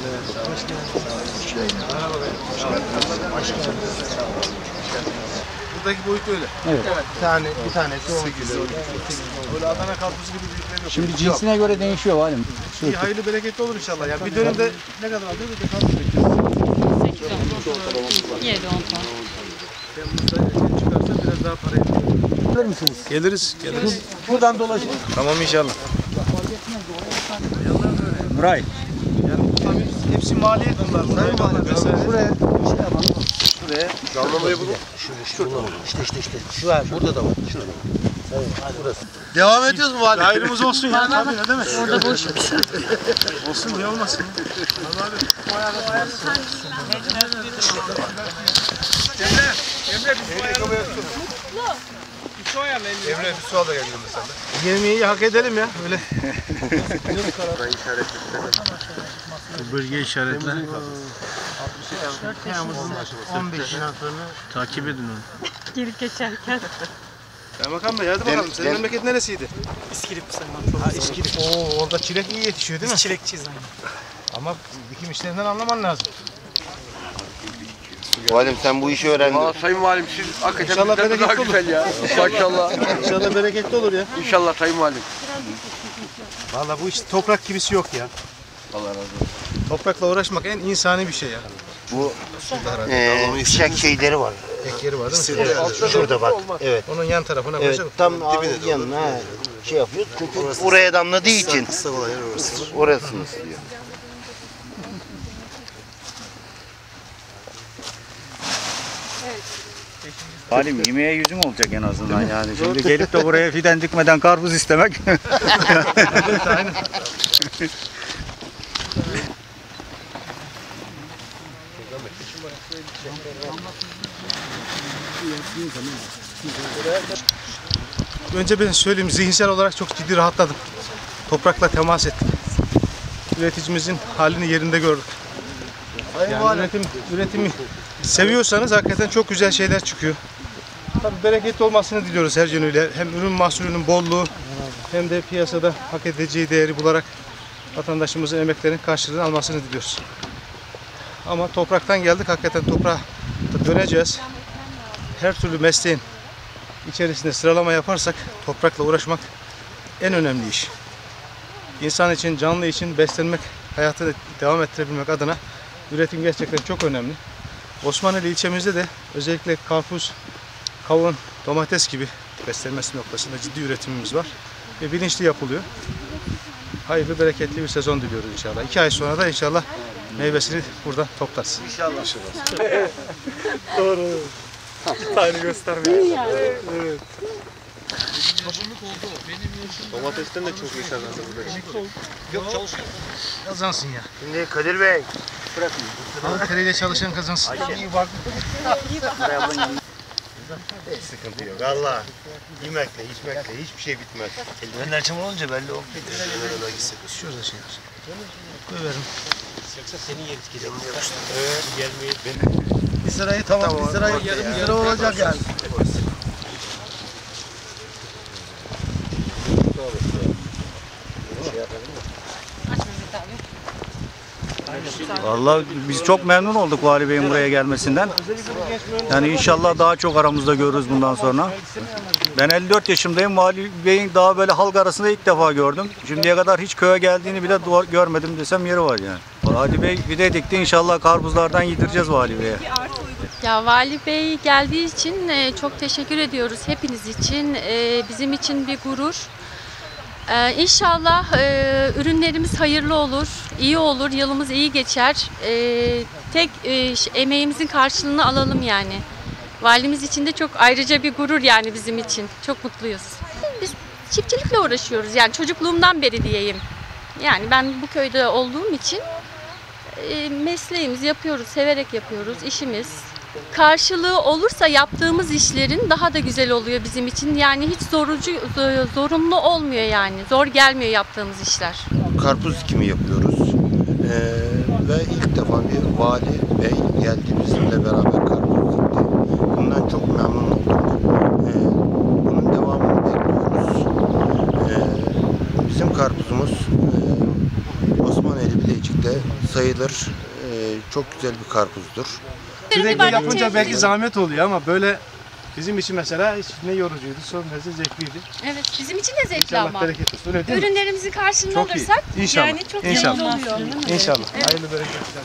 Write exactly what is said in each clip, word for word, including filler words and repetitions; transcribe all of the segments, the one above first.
Buradaki boyut öyle. Evet. Bir tane, bir tanesi on kilo. Öyle Adana karpuzu gibi büyükleri yok. Şimdi cinsine göre değişiyor valim. İyi, hayırlı bereketli olur inşallah. Yani bir dönemde ne kadar alıyor bir de karpuz bekliyoruz. sekiz on, yedi on ton. Temmuz'da çıkarsa biraz daha para ediyor. Gelir misiniz? Geliriz, geliriz. Buradan dolaşın. Tamam inşallah. Nuray. Yani tabii hepsi maliyet bunlar. Sayın Valim vesaire. Buraya şey yapalım. Şuraya. Damlamayı bulun. Şurada. İşte işte işte. Şu var. Burada da var. Şurada. Evet. Burası. Devam ediyoruz mu Valim? Hayrımız olsun ya. Tabii ne demek? Orada boş. Olsun niye olmasın? Emre bir su ayarlayalım. Bir su ayarlayalım. Emre bir su al da geliyorum sen de. Yemeği hak edelim ya. Öyle. Bu bölge işaretle. on beşinden sonra takip edin onu. Gelip geçerken. Kaymakam Bey hadi bakalım. Senin memleket neresiydi? İskilip bu sayılmaz. Ha İskilip. Oo orada çilek iyi yetişiyor değil mi? Biz çilekçiyiz aynı. Ama dikim işlerinden anlaman lazım. Valim sen bu işi öğrendin. Aa, Sayın Valim siz hakikaten İnşallah bizden de daha bereketli olur. güzel ya. Maşallah. İnşallah bereketli olur ya. İnşallah Sayın Valim. Vallahi bu iş toprak gibisi yok ya. Allah razı olsun. Toprakla uğraşmak en insani bir şey ya. Bu e, fişek şeyleri var. Ek yeri var değil mi? Evet, şurada bak. Evet. Onun yan tarafına Evet, koyacak. tam ağzının yanına şey yapıyor. Çünkü oraya damladığı için orasını istiyor. Halim yemeğe yüzüm olacak en azından yani. Şimdi gelip de buraya fidan dikmeden karpuz istemek. Evet, aynen. Önce ben söyleyeyim, zihinsel olarak çok ciddi rahatladım. Toprakla temas ettik. Üreticimizin halini yerinde gördük. Yani üretim, üretimi seviyorsanız hakikaten çok güzel şeyler çıkıyor. Tabii bereketli olmasını diliyoruz her yönüyle. Hem ürün mahsulünün bolluğu hem de piyasada hak edeceği değeri bularak vatandaşımızın emeklerinin karşılığını almasını diliyoruz. Ama topraktan geldik, hakikaten toprağa döneceğiz. Her türlü mesleğin içerisinde sıralama yaparsak toprakla uğraşmak en önemli iş. İnsan için, canlı için beslenmek, hayatı devam ettirebilmek adına üretim gerçekten çok önemli. Osmanlı ilçemizde de özellikle karpuz, kavun, domates gibi beslenmesi noktasında ciddi üretimimiz var. Ve bilinçli yapılıyor. Hayırlı, bereketli bir sezon diliyoruz inşallah. İki ay sonra da inşallah meyvesini burada toplarız. İnşallah. Doğru. Aynı göstermiyor. Evet. Domatesten de çok iyi kazandı burada. Yok çalışıyor. Kazansın ya. Şimdi Kadir Bey. Ankara'yla çalışan kazansın. Hiç sıkıntı yok. Allah yemekle, içmekle hiçbir şey bitmez. Eldivenler çamur olunca belli olmuyor. Şurada şey var. Koyuverin. Yoksa senin yeri gidecek. Evet. Gelmeyi. Bir sırayı tamam, tamam bir sırayı yarım bir sıra olacak yani. Vallahi biz çok memnun olduk Vali Bey'in buraya gelmesinden. Yani inşallah daha çok aramızda görürüz bundan sonra. Ben elli dört yaşındayım. Vali Bey'in daha böyle halk arasında ilk defa gördüm. Şimdiye kadar hiç köye geldiğini bile görmedim desem yeri var yani. Vali Bey bir de dikti, inşallah karpuzlardan yedireceğiz Vali Bey'e. Ya Vali Bey geldiği için e, çok teşekkür ediyoruz hepiniz için. E, bizim için bir gurur. E, İnşallah e, ürünlerimiz hayırlı olur, iyi olur, yılımız iyi geçer. E, tek e, emeğimizin karşılığını alalım yani. Valimiz için de çok ayrıca bir gurur yani bizim için. Çok mutluyuz. Biz çiftçilikle uğraşıyoruz yani çocukluğumdan beri diyeyim. Yani ben bu köyde olduğum için e, mesleğimizi yapıyoruz, severek yapıyoruz, işimiz. Karşılığı olursa yaptığımız işlerin daha da güzel oluyor bizim için. Yani hiç zorucu, zorunlu olmuyor yani. Zor gelmiyor yaptığımız işler. Karpuz dikimi yapıyoruz. Ee, ve ilk defa bir vali bey geldi bizimle beraber karpuz dikti. Bundan çok memnun olduk. Ee, bunun devamını bekliyoruz. Ee, bizim karpuzumuz e, Osmaneli Bilecik de sayılır. Ee, çok güzel bir karpuzdur. Sürekli yapınca belki zahmet oluyor ama böyle bizim için mesela hiç ne yorucuydu, son derece zevkliydi. Evet, bizim için de zevkli İnşallah ama. bereket olsun. Öyle değil mi? Ürünlerimizin karşılığını Çok iyi. alırsak İnşallah. yani çok İnşallah. zevkli oluyor. İnşallah. Hayırlı bereketler.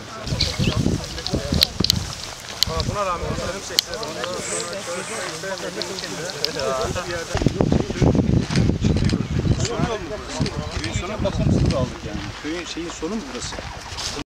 Buna rağmen onların sesleri Köyün sonu bakımsız aldık yani. Köyün şeyin sonu mu burası?